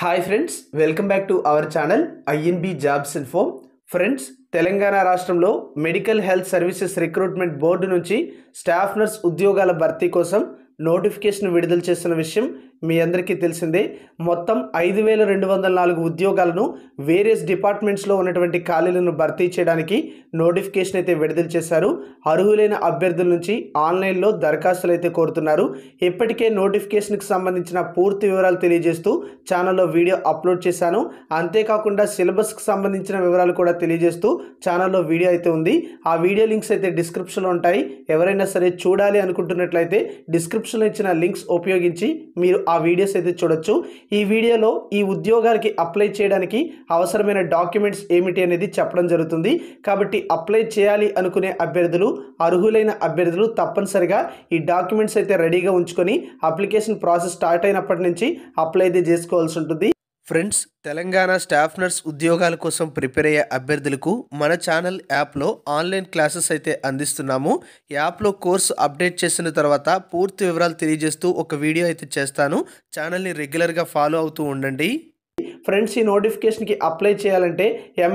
Hi friends, welcome back to our channel INB jobs info. Friends, Telangana రాష్ట్రంలో medical health services recruitment board నుంచి staff nurse ఉద్యోగాల భర్తీ కోసం notification విడుదల చేసిన విషయం మీ అందరికీ తెలిసిందే. మొత్తం 5204 ఉద్యోగాలను వేరియస్ డిపార్ట్మెంట్స్లో ఉన్నటువంటి ఖాళీలను భర్తీ చేయడానికి నోటిఫికేషన్ అయితే విడుదల చేశారు. అర్హులైన అభ్యర్థుల నుంచి ఆన్లైన్లో దరఖాస్తులు అయితే కోరుతున్నారు. ఇప్పటికే నోటిఫికేషన్కి సంబంధించిన పూర్తి వివరాలు తెలియజేస్తూ ఛానల్లో వీడియో అప్లోడ్ చేశాను. అంతేకాకుండా సిలబస్కి సంబంధించిన వివరాలు కూడా తెలియజేస్తూ ఛానల్లో వీడియో అయితే ఉంది. ఆ వీడియో లింక్స్ అయితే డిస్క్రిప్షన్లో ఉంటాయి. ఎవరైనా సరే చూడాలి అనుకుంటున్నట్లయితే డిస్క్రిప్షన్లో ఇచ్చిన లింక్స్ ఉపయోగించి మీరు ఆ వీడియోస్ అయితే చూడొచ్చు. ఈ వీడియోలో ఈ ఉద్యోగాలకి అప్లై చేయడానికి అవసరమైన డాక్యుమెంట్స్ ఏమిటి అనేది చెప్పడం జరుగుతుంది. కాబట్టి అప్లై చేయాలి అనుకునే అభ్యర్థులు, అర్హులైన అభ్యర్థులు తప్పనిసరిగా ఈ డాక్యుమెంట్స్ అయితే రెడీగా ఉంచుకొని అప్లికేషన్ ప్రాసెస్ స్టార్ట్ అయినప్పటి నుంచి అప్లై అయితే చేసుకోవాల్సి ఉంటుంది. ఫ్రెండ్స్, తెలంగాణ స్టాఫ్ నర్స్ ఉద్యోగాల కోసం ప్రిపేర్ అయ్యే అభ్యర్థులకు మన ఛానల్ యాప్లో ఆన్లైన్ క్లాసెస్ అయితే అందిస్తున్నాము. యాప్లో కోర్సు అప్డేట్ చేసిన తర్వాత పూర్తి వివరాలు తెలియజేస్తూ ఒక వీడియో అయితే చేస్తాను. ఛానల్ని రెగ్యులర్గా ఫాలో అవుతూ ఉండండి. ఫ్రెండ్స్, ఈ నోటిఫికేషన్కి అప్లై చేయాలంటే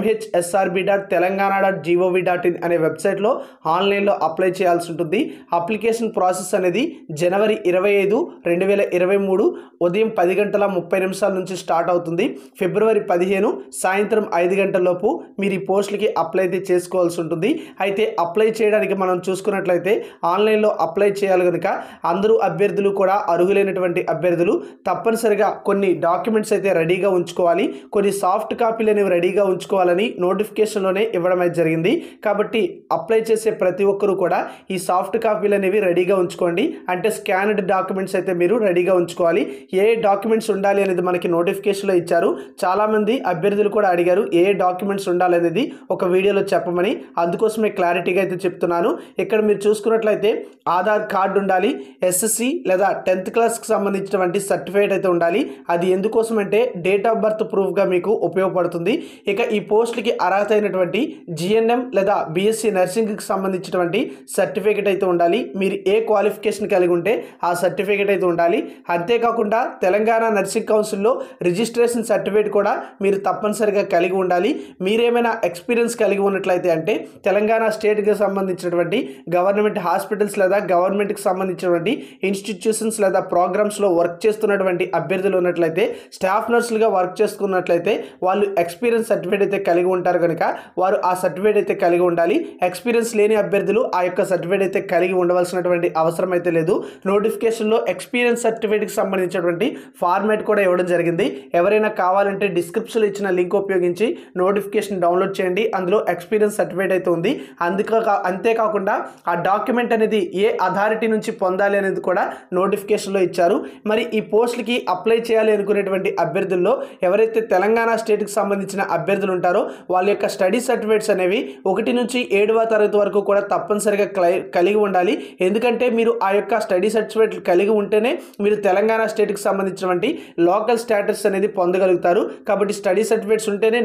mhsrb.telangana.gov.in అనే వెబ్సైట్లో ఆన్లైన్లో అప్లై చేయాల్సి ఉంటుంది. అప్లికేషన్ ప్రాసెస్ అనేది జనవరి 25, 2023 ఉదయం 10:30 నుంచి స్టార్ట్ అవుతుంది. ఫిబ్రవరి 15 సాయంత్రం 5 గంటలలోపు మీరు ఈ పోస్టులకి అప్లై అయితే చేసుకోవాల్సి ఉంటుంది. అయితే అప్లై చేయడానికి మనం చూసుకున్నట్లయితే ఆన్లైన్లో అప్లై చేయాలి కనుక అందరూ అభ్యర్థులు కూడా అర్హులైనటువంటి అభ్యర్థులు తప్పనిసరిగా కొన్ని డాక్యుమెంట్స్ అయితే రెడీగా ఉంచుకోవాలి. కొన్ని సాఫ్ట్ కాపీలు అనేవి రెడీగా ఉంచుకోవాలని నోటిఫికేషన్లోనే ఇవ్వడం అయితే జరిగింది. కాబట్టి అప్లై చేసే ప్రతి ఒక్కరూ కూడా ఈ సాఫ్ట్ కాపీలు అనేవి రెడీగా ఉంచుకోండి. అంటే స్కాన్డ్ డాక్యుమెంట్స్ అయితే మీరు రెడీగా ఉంచుకోవాలి. ఏ డాక్యుమెంట్స్ ఉండాలి అనేది మనకి నోటిఫికేషన్లో ఇచ్చారు. చాలామంది అభ్యర్థులు కూడా అడిగారు ఏ డాక్యుమెంట్స్ ఉండాలి అనేది ఒక వీడియోలో చెప్పమని. అందుకోసమే క్లారిటీగా అయితే చెప్తున్నాను. ఇక్కడ మీరు చూసుకున్నట్లయితే ఆధార్ కార్డు ఉండాలి, ఎస్ఎస్సి లేదా 10th క్లాస్కి సంబంధించినటువంటి సర్టిఫికేట్ అయితే ఉండాలి. అది ఎందుకోసం అంటే డేట్ ఆఫ్ బర్త్ ప్రూఫ్గా మీకు ఉపయోగపడుతుంది. ఇక ఈ పోస్టులకి అర్హత అయినటువంటి జిఎన్ఎం లేదా బీఎస్సీ నర్సింగ్కి సంబంధించినటువంటి సర్టిఫికేట్ అయితే ఉండాలి. మీరు ఏ క్వాలిఫికేషన్ కలిగి ఉంటే ఆ సర్టిఫికేట్ అయితే ఉండాలి. అంతేకాకుండా తెలంగాణ నర్సింగ్ కౌన్సిల్లో రిజిస్ట్రేషన్ సర్టిఫికేట్ కూడా మీరు తప్పనిసరిగా కలిగి ఉండాలి. మీరేమైనా ఎక్స్పీరియన్స్ కలిగి ఉన్నట్లయితే అంటే తెలంగాణ స్టేట్కి సంబంధించినటువంటి గవర్నమెంట్ హాస్పిటల్స్ లేదా గవర్నమెంట్కి సంబంధించినటువంటి ఇన్స్టిట్యూషన్స్ లేదా ప్రోగ్రామ్స్లో వర్క్ చేస్తున్నటువంటి అభ్యర్థులు ఉన్నట్లయితే స్టాఫ్ నర్సులుగా వర్క్ చేసుకున్నట్లయితే వాళ్ళు ఎక్స్పీరియన్స్ సర్టిఫికేట్ అయితే కలిగి ఉంటారు కనుక వారు ఆ సర్టిఫికేట్ అయితే కలిగి ఉండాలి. ఎక్స్పీరియన్స్ లేని అభ్యర్థులు ఆ యొక్క సర్టిఫికేట్ అయితే కలిగి ఉండవలసినటువంటి అవసరం అయితే లేదు. నోటిఫికేషన్లో ఎక్స్పీరియన్స్ సర్టిఫికేట్కి సంబంధించినటువంటి ఫార్మాట్ కూడా ఇవ్వడం జరిగింది. ఎవరైనా కావాలంటే డిస్క్రిప్షన్లో ఇచ్చిన లింక్ ఉపయోగించి నోటిఫికేషన్ డౌన్లోడ్ చేయండి. అందులో ఎక్స్పీరియన్స్ సర్టిఫికేట్ అయితే ఉంది. అంతేకాకుండా ఆ డాక్యుమెంట్ అనేది ఏ అథారిటీ నుంచి పొందాలి అనేది కూడా నోటిఫికేషన్లో ఇచ్చారు. మరి ఈ పోస్టులకి అప్లై చేయాలి అనుకునేటువంటి అభ్యర్థుల్లో ఎవరైతే తెలంగాణ స్టేట్కి సంబంధించిన అభ్యర్థులు ఉంటారో వాళ్ళ యొక్క స్టడీ సర్టిఫికేట్స్ అనేవి 1 నుంచి 7వ తరగతి వరకు కూడా తప్పనిసరిగా కలిగి ఉండాలి. ఎందుకంటే మీరు ఆ యొక్క స్టడీ సర్టిఫికేట్ కలిగి ఉంటేనే మీరు తెలంగాణ స్టేట్కి సంబంధించినటువంటి లోకల్ స్టాటస్ అనేది పొందగలుగుతారు. కాబట్టి స్టడీ సర్టిఫికేట్స్ ఉంటేనే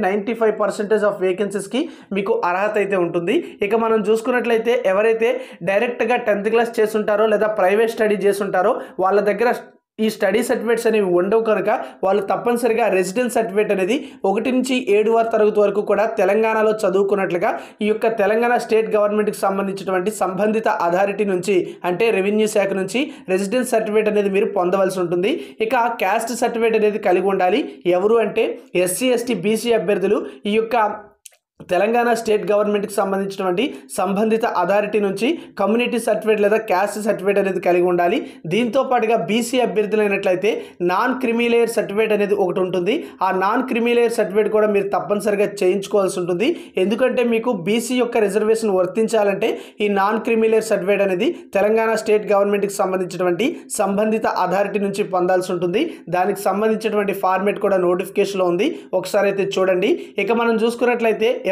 95% ఆఫ్ వేకెన్సీస్కి మీకు అర్హత అయితే ఉంటుంది. ఇక మనం చూసుకున్నట్లయితే ఎవరైతే డైరెక్ట్గా 10th క్లాస్ చేస్తుంటారో లేదా ప్రైవేట్ స్టడీ చేస్తుంటారో వాళ్ళ దగ్గర ఈ స్టడీ సర్టిఫికేట్స్ అనేవి ఉండవు కనుక వాళ్ళు తప్పనిసరిగా రెసిడెన్స్ సర్టిఫికేట్ అనేది 1 నుంచి 7వ తరగతి వరకు కూడా తెలంగాణలో చదువుకున్నట్లుగా ఈ యొక్క తెలంగాణ స్టేట్ గవర్నమెంట్కి సంబంధించినటువంటి సంబంధిత అథారిటీ నుంచి అంటే రెవెన్యూ శాఖ నుంచి రెసిడెన్స్ సర్టిఫికేట్ అనేది మీరు పొందవలసి ఉంటుంది. ఇక క్యాస్ట్ సర్టిఫికేట్ అనేది కలిగి ఉండాలి. ఎవరు అంటే ఎస్సీ, ఎస్టీ, బీసీ అభ్యర్థులు ఈ యొక్క తెలంగాణ స్టేట్ గవర్నమెంట్కి సంబంధించినటువంటి సంబంధిత అథారిటీ నుంచి కమ్యూనిటీ సర్టిఫికేట్ లేదా క్యాస్ట్ సర్టిఫికేట్ అనేది కలిగి ఉండాలి. దీంతో పాటుగా బీసీ అభ్యర్థులైనట్లయితే నాన్ క్రిమిలేయర్ సర్టిఫికేట్ అనేది ఒకటి ఉంటుంది. ఆ నాన్ క్రిమిలేయర్ సర్టిఫికేట్ కూడా మీరు తప్పనిసరిగా చేయించుకోవాల్సి ఉంటుంది. ఎందుకంటే మీకు బీసీ యొక్క రిజర్వేషన్ వర్తించాలంటే ఈ నాన్ క్రిమిలేయర్ సర్టిఫికేట్ అనేది తెలంగాణ స్టేట్ గవర్నమెంట్కి సంబంధించినటువంటి సంబంధిత అథారిటీ నుంచి పొందాల్సి ఉంటుంది. దానికి సంబంధించినటువంటి ఫార్మేట్ కూడా నోటిఫికేషన్లో ఉంది. ఒకసారి అయితే చూడండి. ఇక మనం చూసుకున్నట్లయితే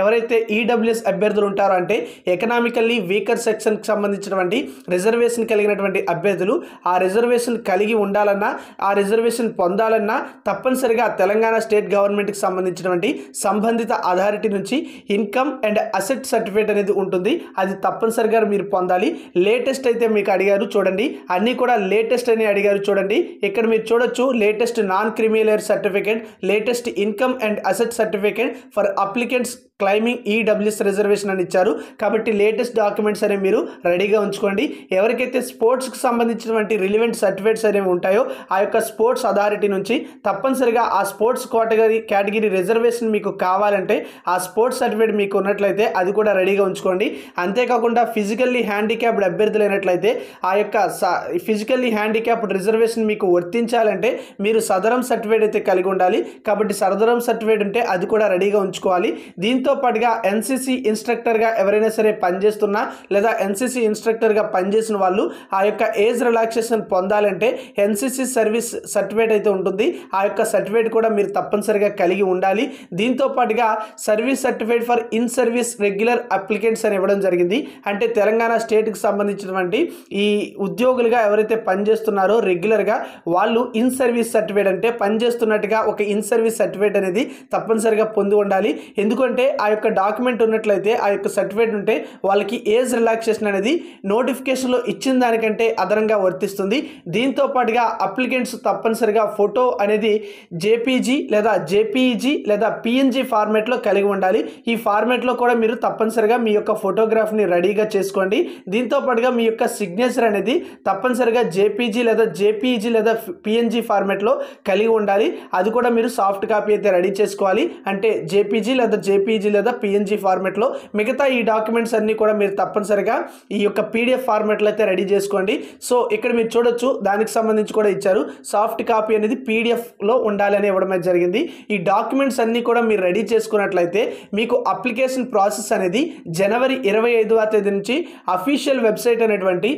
ఎవరైతే ఈడబ్ల్యూఎస్ అభ్యర్థులు ఉంటారో అంటే ఎకనామికల్లీ వీకర్ సెక్షన్కి సంబంధించినటువంటి రిజర్వేషన్ కలిగినటువంటి అభ్యర్థులు ఆ రిజర్వేషన్ కలిగి ఉండాలన్నా ఆ రిజర్వేషన్ పొందాలన్నా తప్పనిసరిగా తెలంగాణ స్టేట్ గవర్నమెంట్కి సంబంధించినటువంటి సంబంధిత అథారిటీ నుంచి ఇన్కమ్ అండ్ అసెట్ సర్టిఫికేట్ అనేది ఉంటుంది. అది తప్పనిసరిగా మీరు పొందాలి. లేటెస్ట్ అయితే మీకు అడిగారు చూడండి, అన్నీ కూడా లేటెస్ట్ అని అడిగారు చూడండి. ఇక్కడ మీరు చూడొచ్చు latest non creamy layer certificate, latest income and asset certificate for applicants claiming EWS reservation అని ఇచ్చారు. కాబట్టి లేటెస్ట్ డాక్యుమెంట్స్ అనేవి మీరు రెడీగా ఉంచుకోండి. ఎవరికైతే స్పోర్ట్స్కి సంబంధించినటువంటి రిలివెంట్ సర్టిఫికేట్స్ అనేవి ఉంటాయో ఆ యొక్క స్పోర్ట్స్ అథారిటీ నుంచి తప్పనిసరిగా ఆ స్పోర్ట్స్ కేటగిరీ రిజర్వేషన్ మీకు కావాలంటే ఆ స్పోర్ట్స్ సర్టిఫికేట్ మీకు ఉన్నట్లయితే అది కూడా రెడీగా ఉంచుకోండి. అంతేకాకుండా ఫిజికల్లీ హ్యాండిక్యాప్డ్ అభ్యర్థులైనట్లయితే ఆ యొక్క ఫిజికల్లీ హ్యాండిక్యాప్డ్ రిజర్వేషన్ మీకు వర్తించాలంటే మీరు సదరం సర్టిఫికేట్ అయితే కలిగి ఉండాలి. కాబట్టి సదరం సర్టిఫికేట్ ఉంటే అది కూడా రెడీగా ఉంచుకోవాలి. దీంతో పాటుగా ఎన్సీసీ ఇన్స్ట్రక్టర్గా ఎవరైనా సరే పనిచేస్తున్నా లేదా ఎన్సీసీ ఇన్స్ట్రక్టర్గా పనిచేసిన వాళ్ళు ఆ యొక్క ఏజ్ రిలాక్సేషన్ పొందాలంటే ఎన్సీసీ సర్వీస్ సర్టిఫికేట్ అయితే ఉంటుంది. ఆ యొక్క సర్టిఫికేట్ కూడా మీరు తప్పనిసరిగా కలిగి ఉండాలి. దీంతో పాటుగా service certificate for in service regular applicants అని ఇవ్వడం జరిగింది. అంటే తెలంగాణ స్టేట్కి సంబంధించినటువంటి ఈ ఉద్యోగులుగా ఎవరైతే పనిచేస్తున్నారో రెగ్యులర్గా వాళ్ళు ఇన్ సర్వీస్ సర్టిఫికేట్ అంటే పనిచేస్తున్నట్టుగా ఒక ఇన్ సర్వీస్ సర్టిఫికేట్ అనేది తప్పనిసరిగా పొంది ఉండాలి. ఎందుకంటే ఆ యొక్క డాక్యుమెంట్ ఉన్నట్లయితే ఆ యొక్క సర్టిఫికేట్ ఉంటే వాళ్ళకి ఏజ్ రిలాక్సేషన్ అనేది నోటిఫికేషన్లో ఇచ్చిన దానికంటే అదనంగా వర్తిస్తుంది. దీంతో పాటుగా అప్లికెంట్స్ తప్పనిసరిగా ఫోటో అనేది జేపీజీ లేదా జేపీఈజీ లేదా పిఎన్జీ ఫార్మేట్లో కలిగి ఉండాలి. ఈ ఫార్మేట్లో కూడా మీరు తప్పనిసరిగా మీ యొక్క ఫోటోగ్రాఫ్ని రెడీగా చేసుకోండి. దీంతో పాటుగా మీ యొక్క సిగ్నేచర్ అనేది తప్పనిసరిగా జేపీజీ లేదా జేపీఈజీ లేదా పిఎన్జీ ఫార్మేట్లో కలిగి ఉండాలి. అది కూడా మీరు సాఫ్ట్ కాపీ అయితే రెడీ చేసుకోవాలి. అంటే జేపీజీ లేదా జేపీజీ లేదా పిఎన్జీ ఫార్మేట్లో. మిగతా ఈ డాక్యుమెంట్స్ అన్నీ కూడా మీరు తప్పనిసరిగా ఈ యొక్క పీడిఎఫ్ ఫార్మేట్లో అయితే రెడీ చేసుకోండి. సో ఇక్కడ మీరు చూడొచ్చు దానికి సంబంధించి కూడా ఇచ్చారు. సాఫ్ట్ కాపీ అనేది పీడిఎఫ్లో ఉండాలని ఇవ్వడం జరిగింది. ఈ డాక్యుమెంట్స్ అన్నీ కూడా మీరు రెడీ చేసుకున్నట్లయితే మీకు అప్లికేషన్ ప్రాసెస్ అనేది జనవరి 25వ తేదీ నుంచి అఫీషియల్ వెబ్సైట్ అనేటువంటి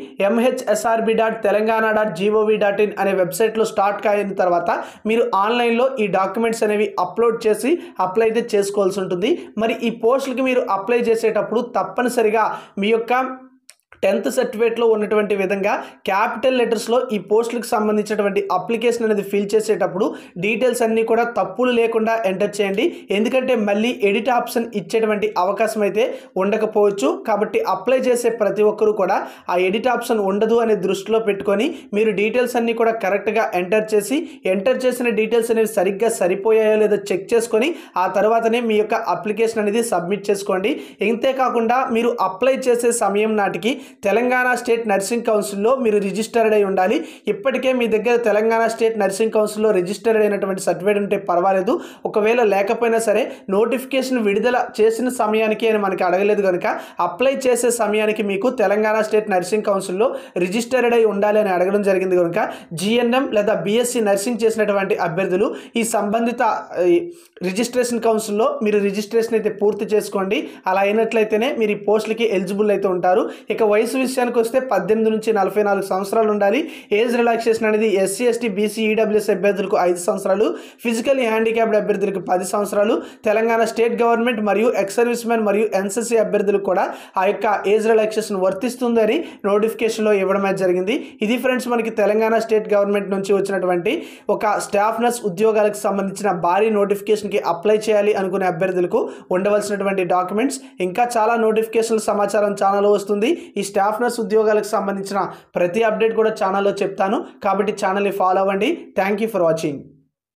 mhsrb.telangana.gov.in అనే వెబ్సైట్లో స్టార్ట్ అయిన తర్వాత మీరు ఆన్లైన్లో ఈ డాక్యుమెంట్స్ అనేవి అప్లోడ్ చేసి అప్లై అయితే చేసుకోవాల్సి ఉంటుంది. మరి ఈ పోస్టులకి మీరు అప్లై చేసేటప్పుడు తప్పనిసరిగా మీ యొక్క 10th సర్టిఫికేట్లో ఉన్నటువంటి విధంగా క్యాపిటల్ లెటర్స్లో ఈ పోస్టులకు సంబంధించినటువంటి అప్లికేషన్ అనేది ఫిల్ చేసేటప్పుడు డీటెయిల్స్ అన్నీ కూడా తప్పులు లేకుండా ఎంటర్ చేయండి. ఎందుకంటే మళ్ళీ ఎడిట్ ఆప్షన్ ఇచ్చేటువంటి అవకాశం అయితే ఉండకపోవచ్చు. కాబట్టి అప్లై చేసే ప్రతి ఒక్కరూ కూడా ఆ ఎడిట్ ఆప్షన్ ఉండదు అనే దృష్టిలో పెట్టుకొని మీరు డీటెయిల్స్ అన్నీ కూడా కరెక్ట్గా ఎంటర్ చేసిన డీటెయిల్స్ అనేవి సరిగ్గా సరిపోయాయో లేదో చెక్ చేసుకొని ఆ తర్వాతనే మీ యొక్క అప్లికేషన్ అనేది సబ్మిట్ చేసుకోండి. ఇంతేకాకుండా మీరు అప్లై చేసే సమయం నాటికి తెలంగాణ స్టేట్ నర్సింగ్ కౌన్సిల్లో మీరు రిజిస్టర్డ్ అయి ఉండాలి. ఇప్పటికే మీ దగ్గర తెలంగాణ స్టేట్ నర్సింగ్ కౌన్సిల్లో రిజిస్టర్డ్ అయినటువంటి సర్టిఫికేట్ ఉంటే పర్వాలేదు. ఒకవేళ లేకపోయినా సరే నోటిఫికేషన్ విడుదల చేసిన సమయానికి అని మనకి అడగలేదు కనుక అప్లై చేసే సమయానికి మీకు తెలంగాణ స్టేట్ నర్సింగ్ కౌన్సిల్లో రిజిస్టర్డ్ అయి ఉండాలి అని అడగడం జరిగింది కనుక జిఎన్ఎం లేదా బీఎస్సీ నర్సింగ్ చేసినటువంటి అభ్యర్థులు ఈ సంబంధిత రిజిస్ట్రేషన్ కౌన్సిల్లో మీరు రిజిస్ట్రేషన్ అయితే పూర్తి చేసుకోండి. అలా అయినట్లయితేనే మీరు ఈ పోస్టులకి ఎలిజిబుల్ అయితే ఉంటారు. ఇక వయసు విషయానికి వస్తే 18 నుంచి 44 సంవత్సరాలు ఉండాలి. ఏజ్ రిలాక్సేషన్ అనేది ఎస్సీ ఎస్టీ బీసీ ఈడబ్ల్యూఎస్ అభ్యర్థులకు 5 సంవత్సరాలు, ఫిజికల్లీ హ్యాండిక్యాప్డ్ అభ్యర్థులకు 10 సంవత్సరాలు, తెలంగాణ స్టేట్ గవర్నమెంట్ మరియు ఎక్స్ సర్వీస్ మెన్ మరియు ఎన్సీసీ అభ్యర్థులకు కూడా ఆ యొక్క ఏజ్ రిలాక్సేషన్ వర్తిస్తుందని నోటిఫికేషన్లో ఇవ్వడం జరిగింది. ఇది ఫ్రెండ్స్ మనకి తెలంగాణ స్టేట్ గవర్నమెంట్ నుంచి వచ్చినటువంటి ఒక స్టాఫ్ నర్స్ ఉద్యోగాలకు సంబంధించిన భారీ నోటిఫికేషన్కి అప్లై చేయాలి అనుకునే అభ్యర్థులకు ఉండవలసినటువంటి డాక్యుమెంట్స్. ఇంకా చాలా నోటిఫికేషన్ల సమాచారం ఛానల్లో వస్తుంది. ఈ స్టాఫ్ నర్స్ ఉద్యోగాలకు సంబంధించిన ప్రతి అప్డేట్ కూడా ఛానల్లో చెప్తాను. కాబట్టి ఛానల్ని ఫాలో అవ్వండి. Thank you for watching.